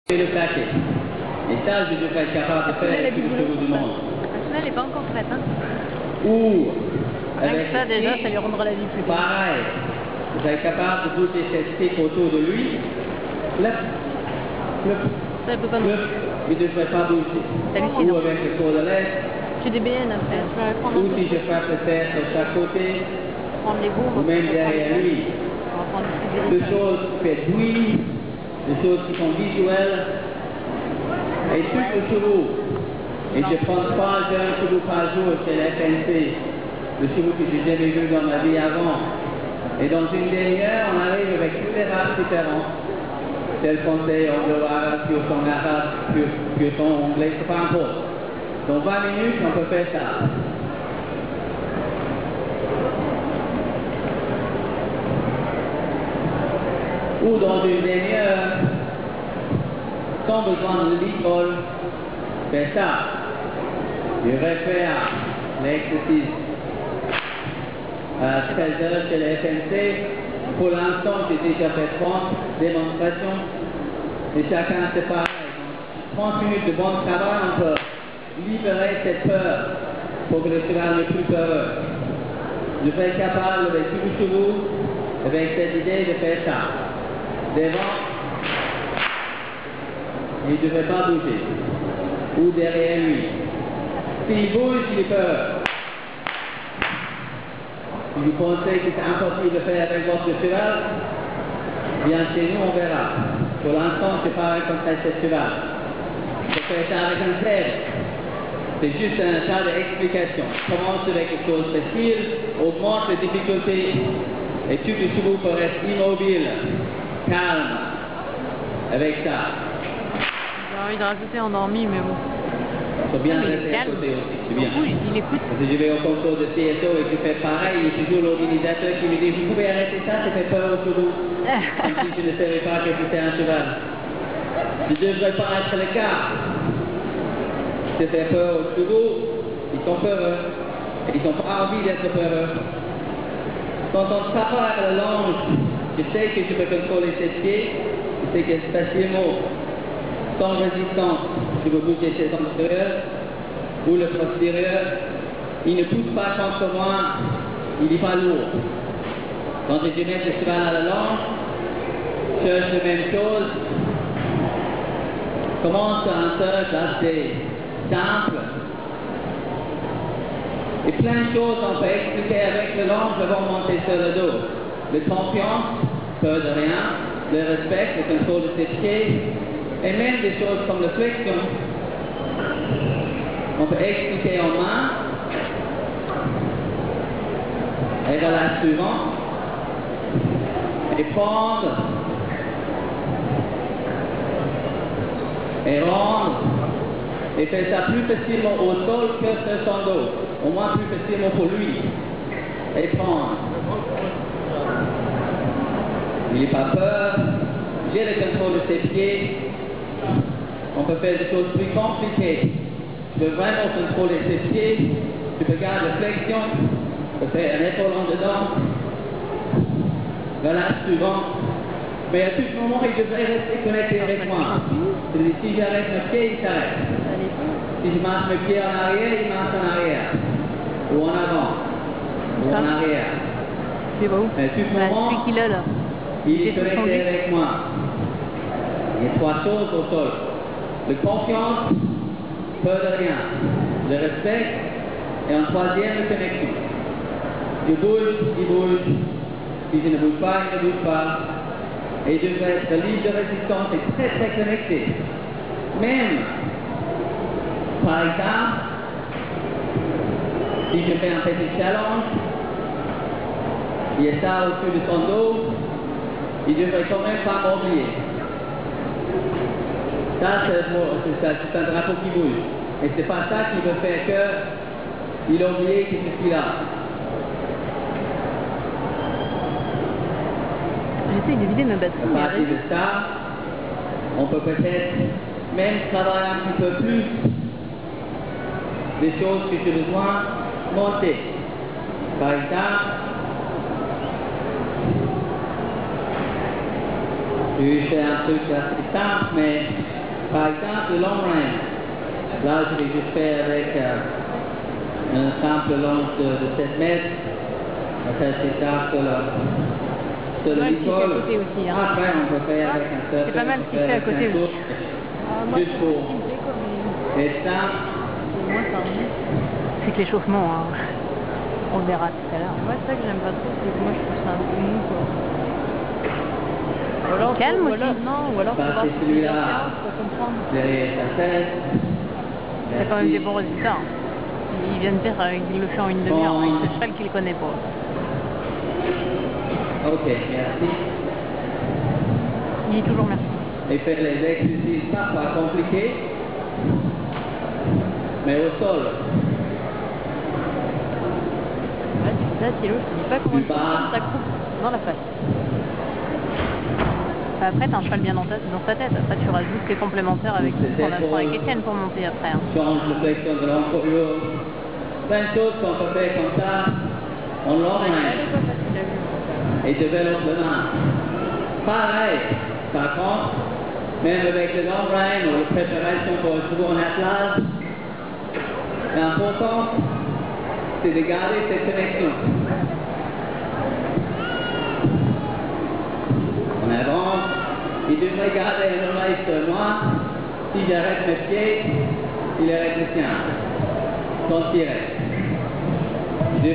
Et le plaquer. Et ça, je devrais être capable de faire avec tous les chevaux du monde. Celle-là, elle n'est pas encore prête, hein. Ou, Avec avec ça, déjà, ça lui rendra la vie plus belle. pareil, vous êtes capable de bouger cette stick autour de lui. Flip, flip, Ça, elle peut pas non flip. Il ne devrait pas bouger. Hallucinant. Ou avec le cordelaise. J'ai des BN après. Je vais prendre Ou si je frappe le fer sur chaque côté. prendre les bourres. Ou même derrière lui. On va prendre des Des choses qui font bruit, des choses qui sont visuelles. Et tout le chevaux. Et je prends 3 jeunes chevaux par jour chez la FNC. Le chevaux que j'ai jamais vu dans ma vie avant. Et dans une demi-heure, on arrive avec toutes les races différentes. Tel français, anglo-arabe, pur son arabe, pur son anglais, c'est pas importe. Dans 20 minutes, on peut faire ça. Ou dans une demi-heure, sans besoin de l'école, faire ça. Je vais faire l'exercice à 13h chez la FNC. Pour l'instant, j'ai déjà fait 30 démonstrations et chacun c'est pareil. Dans 30 minutes de bon travail, on peut libérer cette peur pour que le cheval ne plus peureux. Je vais être capable avec tous les chevaux, avec cette idée de faire ça. Devant, il ne devrait pas bouger. Ou derrière lui. S'il bouge, il est peur. Si vous pensez que c'est impossible de faire avec votre cheval, bien chez nous on verra. Pour l'instant, je ne sais pas rencontrer ce cheval. Je fais ça avec un zèbre. C'est juste un tas d'explications. Commence avec quelque chose de facile, augmente les difficultés, et tous les chevaux peuvent être immobiles, calmes, avec ça. J'ai envie de rajouter endormi, mais bon. Il faut bien Il est rester à calme. côté aussi, c'est bien. Oui, il écoute. Parce que je vais au concours de CSO et je fais pareil, il y a toujours l'organisateur qui me dit vous pouvez arrêter ça, ça fait peur aux chevaux. Comme si je ne savais pas que c'était un cheval. Je ne devrais pas être le cas. Ça fait peur aux chevaux, ils sont peureux. Et ils n'ont pas envie d'être peureux. Quand on travaille à la longe, je sais que je peux contrôler ses pieds, je sais que facilement, sans résistance, je peux bouger ses antérieurs ou le postérieur. Il ne pousse pas contre moi, il n'est pas lourd. Quand je mets le cheval à la longe, je cherche la même chose. Commence un search assez simple. Et plein de choses on peut expliquer avec le longe avant de monter sur le dos. Le confiance, peur de rien, le respect, le contrôle de ses pieds, et même des choses comme la flexion. On peut expliquer en main. Et relâche suivant. Et prendre. Et rendre. Et faire ça plus facilement au sol que sur son dos. Au moins plus facilement pour lui. Et prendre. Il n'est pas peur. J'ai le contrôle de ses pieds. On peut faire des choses plus compliquées. Je peux vraiment contrôler ses pieds. Je peux garder la flexion. Je peux faire un épaule en dedans. Relâche suivant. Mais à tout moment, il devrait rester connecté avec moi. C'est-à-dire, si j'arrête mes pieds, il s'arrête. Si je marche mes pieds en arrière, il marche en arrière. Ou en avant. Ou en arrière. C'est où? Mais à tout moment, celui qu'il a là. il est connecté avec moi. Il y a 3 choses au sol. La confiance, peur de rien. Le respect, et en troisième, la connexion. Je bouge, il bouge. Si je ne bouge pas, il ne bouge pas. Et je vais être libre de résistance et très très connecté. Même, par exemple, si je fais un petit challenge, il y a ça au-dessus de son dos, il devrait quand même pas m'oublier. Ça, c'est un drapeau qui bouge. Et c'est pas ça qui veut faire qu'il oublie que je suis là. J'essaie de vider ma batterie. À partir de ça, on peut peut-être même travailler un petit peu plus des choses que j'ai besoin de monter. Par exemple, je vais faire un truc assez simple, mais Par exemple, le long range. Là, je vais juste faire avec un simple long de 7 mètres. Après, c'est tard sur le Ouais, ce qu'il fait à l'épaule. côté aussi, hein. Après, on peut faire avec un surfer. C'est pas mal ce qu'il fait à côté aussi. Juste pour être simple. C'est que l'échauffement, hein. On le verra tout à l'heure. Moi, c'est ça que j'aime pas trop, c'est que moi je trouve ça un peu mou, quoi. Ou alors, calme aussi. Ou alors, faut voir Passer si c'est celui-là bien, faut comprendre. derrière sa tête. C'est quand même des bons résultats. Hein. Il vient de dire qu'il le fait en une demi-heure, Bon. avec ce cheval qu'il connaît pas. Ok, merci. Il dit toujours merci. Et faire les exercices pas compliqués, mais au sol. Ouais, tu fais ça, Thilo, je te dis pas comment Du il faut bas. prendre sa croupe dans la face. Après, t'as un cheval bien dans sa tête. Après, tu rajoutes tes complémentaires avec ce qu'on apprend avec Étienne pour monter après. Hein. Change de flexion de l'encolure. Plein de choses qu'on peut faire comme ça. On l'emmène et développe le main. Pareil, par contre, même avec le long range ou la préparation pour le second attelage, l'important, c'est de garder cette connexion. On avance, il devrait garder un oreille sur moi. Si j'arrête mes pieds, il arrête le sien. Sans tirer.